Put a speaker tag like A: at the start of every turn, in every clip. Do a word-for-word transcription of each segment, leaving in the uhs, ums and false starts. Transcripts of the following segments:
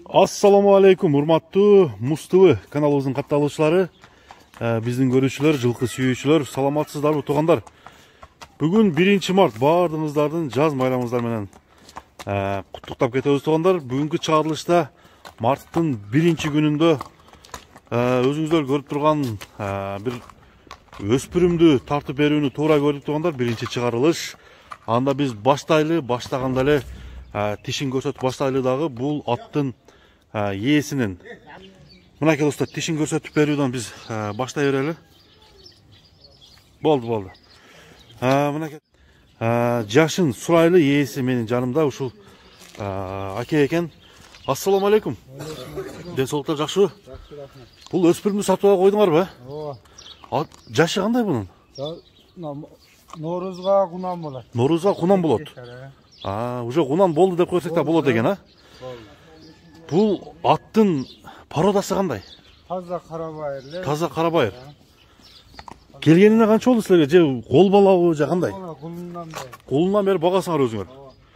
A: Assalamu alaikum, урматтуу Муз ТВ каналыбыздын катталуучулары, биздин көрүүчүлөр, жылкы сүйүүчүлөр, саламатсыздарбы туугандар? Бүгүн биринчи март баардыгыңыздардын жаз байрамыңыздар менен куттуктап кетебиз туугандар. Бүгүнкү чыгарылышта марттын биринчи күнүндө өзүңүздөр көрүп турган бир өспүрүмдү тартып берүүнү туура көрдүк туугандар. Биринчи чыгарылыш. Анда биз баштайлы, баштаганда эле тишин көрсөтүп баштайлы дагы бул аттын ээсинин. Мынакей достор, тишин көрсөтүп берүүдөн биз баштай берели. Болду, болду. Мынакей жашын сурайлы ээси менин жанымда ушул аке экен. Ассаламу алейкум. Ден соолуктар жакшыбы?
B: Жакшы, рахмат.
A: Бул өспүрүмдү сатып алып койдуңарбы?
B: Ооба.
A: Жашы кандай бунун?
B: Ноорузга кунан болот.
A: Ноорузга кунан болот. А, уже кунан болду деп койсок да болот экен, а? Бул аттын породасы кандай?
B: Таза карабайыр.
A: Таза карабайыр. Келгенине канча болду силерге? Же кол балабы, же кандай?
B: Кулунан бери.
A: Кулунан бери багасыңар өзүңөр.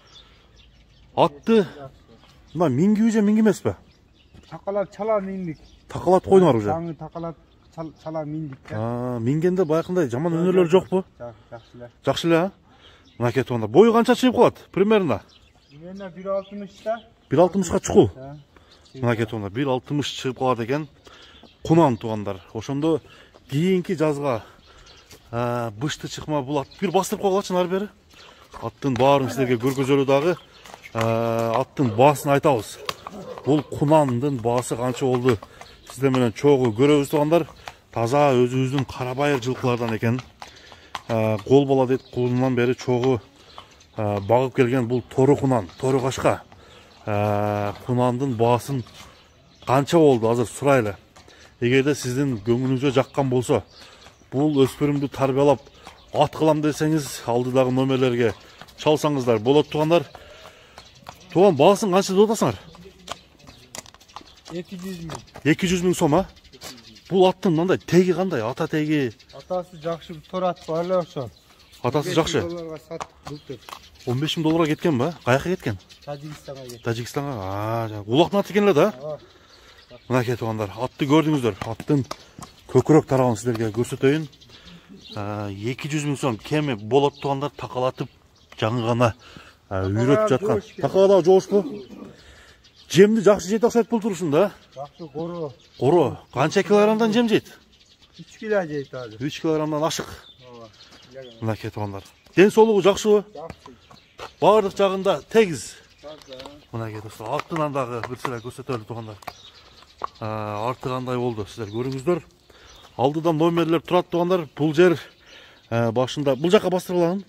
A: Атты мына мингиби же минги эмеспи?
B: Такалап чала миндик.
A: Такалат койдуңар уже.
B: Жаңы такалап чала миндик.
A: А, мингенде баягындай жаман өнөрлөр жокпу?
B: Жакшы эле.
A: Жакшы эле, а? Мынакей тууганда бою канча чыгып калат? Примерно.
B: Мена бир алтымышта.
A: бир алтымышка чукул. Мынакей тууганда бир алтымыш чыгып калат экен. Кунан туугандар. Ошондо кийинки жазга бышты чыкма бул ат бир бастырып койгулачы ары бери. Аттын баарын силерге көргөзөлү дагы аттын баасын айтабыз. Бул кунандын баасы канча болду? Сиздер менен чогуу көрөбүз туугандар. Таза өзүбүздүн карабайыр жылкылардан экен. Кол бала дейт, кулунан бери чогуу багып келген бул тору кунан, тору кашка. Кунандын баасын канча болду азыр сурайлы. Эгерде сиздин көңүлүңүзгө жаккан болсо, бул өспүрүмдү тарбиялап ат кылам десеңиз, алдыдагы номерлерге чалсаңыздар болот туугандар. Туган баасын канча деп атасыңар?
B: эки жүз миң.
A: эки жүз миң сом, а? Бул аттын мындай теги кандай? Ата теги?
B: Атасы жакшы бир тор ат бар эле ошо.
A: Атасы жакшы.
B: долларга сатып былтыр.
A: он беш миң долларга кеткен ба? Каяка кеткен?
B: Тажикстанга кетти.
A: Тажикстанга. А, улактын аты экен эле да?
B: Ооба.
A: Мынакей туугандар, атты көрдүңүздөр. Аттын көкүрөк тарабын силерге көрсөтөйүн. эки жүз миң сом кеми болот туугандар, такалатып жаңы гана үйрөтүп жаткан. Такага дагы жоошпу? Жемди жакшы жейт окшойт бул турушунда.
B: Жакшы коро.
A: Коро. Канча килограммдан жем жейт?
B: үч кило жейт азыр.
A: үч килограммдан ашык.
B: Ооба.
A: Мынакей туугандар. Ден соолугу жакшыбы?
B: Жакшы.
A: Баардык жагында тегиз.
B: Таза.
A: Мынакей достор, артынан дагы бир сыра көрсөтөлү туугандар. Арты кандай болду сиздер көрүңүздөр. Алдыдан номерлер турат туугандар. Бул жер башында бул жака бастырылган.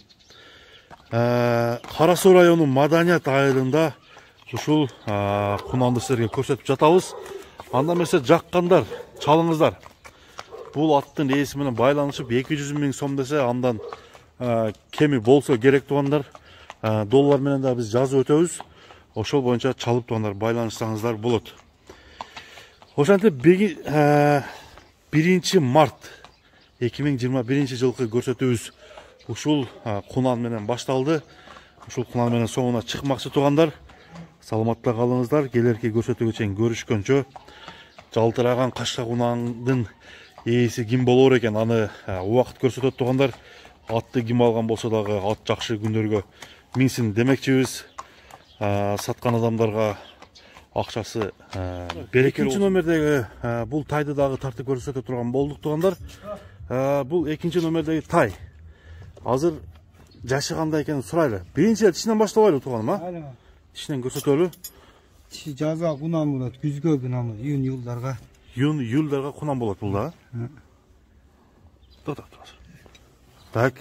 A: Кара Суу районунун Маданият айылында ушул кунанды силерге көрсөтүп жатабыз. Анда эмесе жаккандар, чалыңыздар. Бул аттын ээси менен байланышып эки жүз миң сом десе, андан кеми болсо керек туугандар. Доллар менен да биз жазып өтөбүз. Ошол боюнча чалып туугандар байланышсаңыздар болот. Ошентип биринчи март эки миң жыйырма биринчи жылкы көрсөтүүбүз ушул кунан менен башталды. Ушул кунан менен соңуна чыкмакчы туугандар. Саламатта калыңыздар. Келерки көрсөтүүгө чейин көрүшкөнчө. Жалтыраган кашка кунандын ээси ким болор экен, аны убакыт көрсөтөт туугандар. Атты ким алган болсо дагы ат жакшы күндөргө минсин демекчибиз. Саткан адамдарга акчасы берекелүү. Экинчи номердеги бул тайды дагы тартып көрсөтө турган болдук туугандар. Бул экинчи номердеги тай. Азыр жашы кандай экенин сурайлы. Биринчи тишинен баштабайлы тууганым, а? Тишинен көрсөтөлү.
B: Тиши жазга кунан болот, күзгө кунан болот, июнь июлдарга.
A: Июнь июлдарга кунан болот бул да. Тота, тота. Так.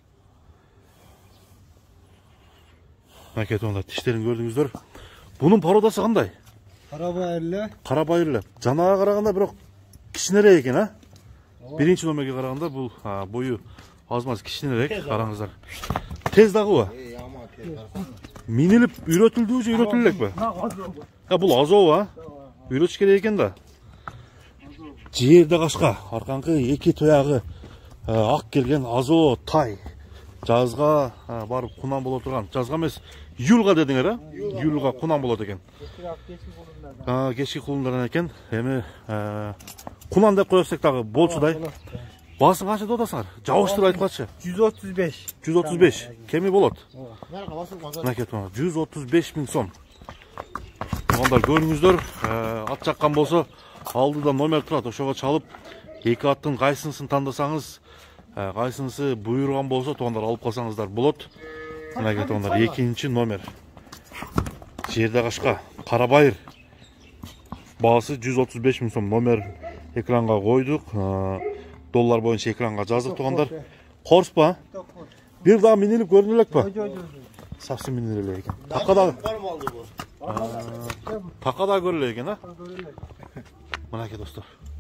A: Мынакей туугандар, тиштерин көрдүңүздөр. Бунун породасы кандай?
B: Карабайырлы.
A: Карабайырлы. Жанага караганда бирок кичинерээк экен, а? Биринчи номерге караганда бул бою аз-маз кичинерээк, караңыздар. Тез дагыбы? Минилип үйрөтүлдүбү же үйрөтүлө элекпи? Ha, бул азоо, а? Үйрөтүш керек экен да. Жерде кашка, арканкы эки тоягы ак келген азоо тай. Жазга барып кунан боло турган. Жазга эмес, Юлга дедиңер, а? Юлга кунан болот экен.
B: Geçki kulunlardan.
A: А, кечки кулундардан экен. Эми кунан деп коёсек дагы болчудай. Басың кача додасыңар? Жабыштырып айткачы.
B: yüz otuz beş.
A: жүз отуз беш. Кеми болот?
C: Nerede basın mazar?
A: Мынакей туган жүз отуз беш миң сом. Тугандар көрүңүздөр, ат жаккан болсо алдыда номер турат, ошого чалып эки аттын кайсынысын тандасаңыз, кайсынысы буйруган болсо тугандар алып калсаңыздар болот. Мынакей тугандар экинчи номер. Жерде кашка Карабайыр. Баасы жүз отуз беш миң сом. Номер экранга койдук. Доллар боюнча экранга жаздык тугандар. Корспа? Бир дагы минилип көрүнө элек па? Совсем миниле элек экен. Така да
C: Var mı aldı bu?
A: Така да көрүлө экен, а? Мынакей достор.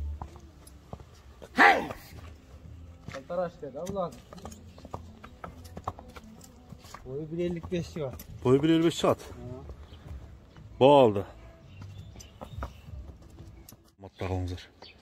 B: Taraş dedi ulan. Boyu bir ellik beş çıkar.
A: Boyu bir elli beş çat. Болду. Маттагылыңыздар.